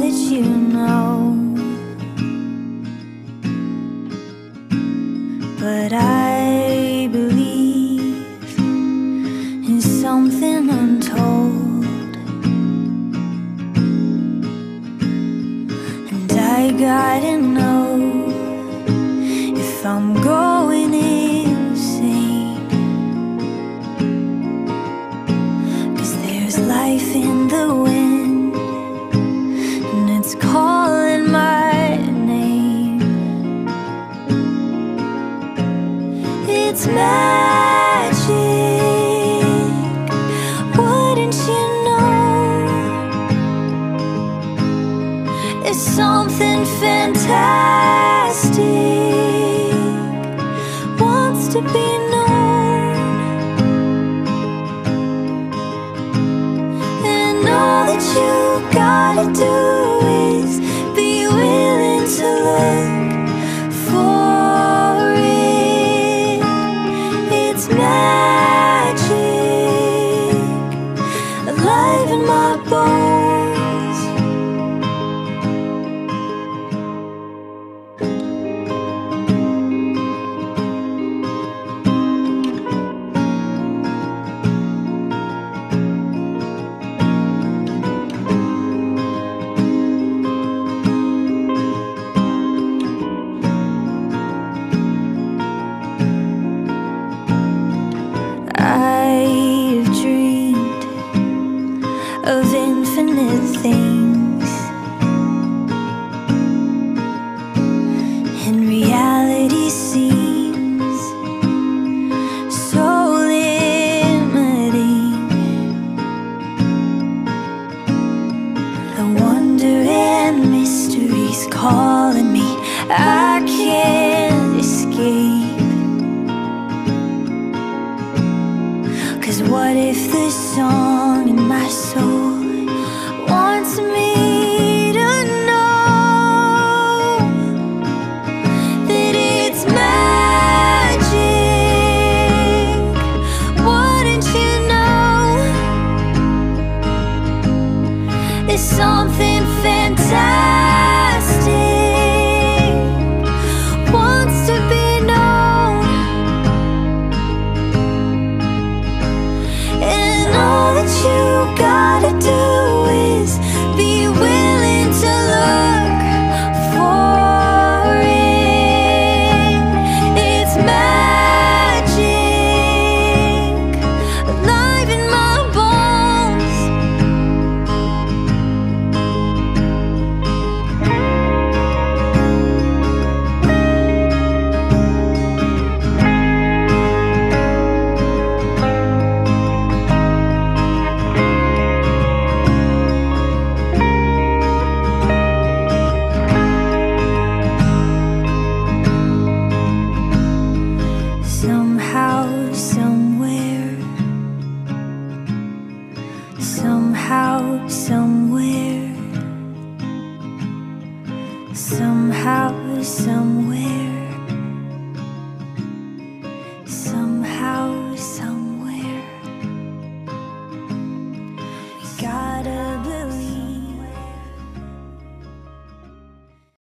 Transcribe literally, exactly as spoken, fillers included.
that you know, but I believe in something untold, and I gotta know if I'm going insane, 'cause there's life in the wind, and it's calling my name. It's magic, wouldn't you know? It's something fantastic, wants to be known, and all that you gotta do is be willing to look for it. It's magic, alive in my bones. I've dreamed of infinite things, and reality seems so limiting. The wonder and mystery's calling me, I can't escape. 'Cause what if the song in my soul wants me to know that it's magic? Wouldn't you know? It's something fantastic, wants to be known, and all that you gotta do is be willing to look for it. It's magic, alive in my bones. Somehow, somewhere, somehow, somewhere, somehow, somewhere.